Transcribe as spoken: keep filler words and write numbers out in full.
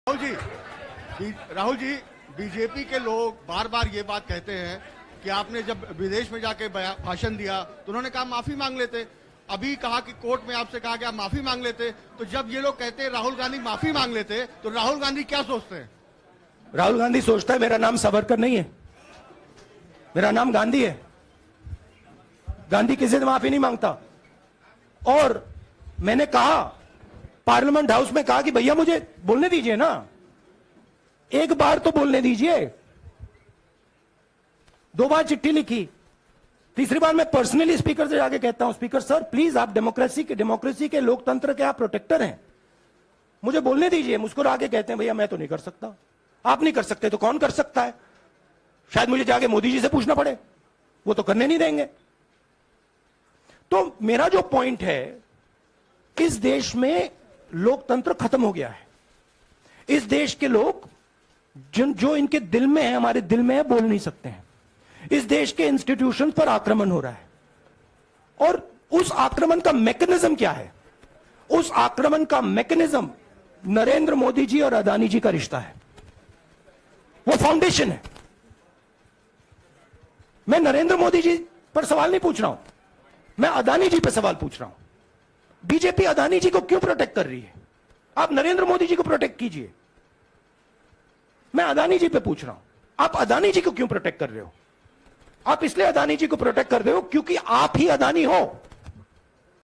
राहुल जी बी- राहुल जी बीजेपी के लोग बार बार ये बात कहते हैं कि आपने जब विदेश में जाके बया- भाषण दिया तो उन्होंने कहा माफी मांग लेते। अभी कहा कि कोर्ट में आपसे कहा गया माफी मांग लेते। तो जब ये लोग कहते हैं राहुल गांधी माफी मांग लेते तो राहुल गांधी क्या सोचते हैं? राहुल गांधी सोचता है मेरा नाम सावरकर नहीं है, मेरा नाम गांधी है। गांधी किसी से माफी नहीं मांगता। और मैंने कहा पार्लियामेंट हाउस में कहा कि भैया मुझे बोलने दीजिए ना, एक बार तो बोलने दीजिए। दो बार चिट्ठी लिखी, तीसरी बार मैं पर्सनली स्पीकर से जाके कहता हूं, स्पीकर सर प्लीज, आप डेमोक्रेसी के डेमोक्रेसी के लोकतंत्र के आप प्रोटेक्टर हैं, मुझे बोलने दीजिए। मुस्कुरा के कहते हैं भैया मैं तो नहीं कर सकता। आप नहीं कर सकते तो कौन कर सकता है? शायद मुझे जाके मोदी जी से पूछना पड़े, वो तो करने नहीं देंगे। तो मेरा जो पॉइंट है, इस देश में लोकतंत्र खत्म हो गया है। इस देश के लोग जिन जो इनके दिल में है, हमारे दिल में है, बोल नहीं सकते हैं। इस देश के इंस्टीट्यूशन पर आक्रमण हो रहा है। और उस आक्रमण का मैकेनिज्म क्या है? उस आक्रमण का मैकेनिज्म नरेंद्र मोदी जी और अदानी जी का रिश्ता है, वो फाउंडेशन है। मैं नरेंद्र मोदी जी पर सवाल नहीं पूछ रहा हूं, मैं अदानी जी पर सवाल पूछ रहा हूं। बीजेपी अदानी जी को क्यों प्रोटेक्ट कर रही है? आप नरेंद्र मोदी जी को प्रोटेक्ट कीजिए। मैं अदानी जी पे पूछ रहा हूं, आप अदानी जी को क्यों प्रोटेक्ट कर रहे हो? आप इसलिए अदानी जी को प्रोटेक्ट कर रहे हो क्योंकि आप ही अदानी हो।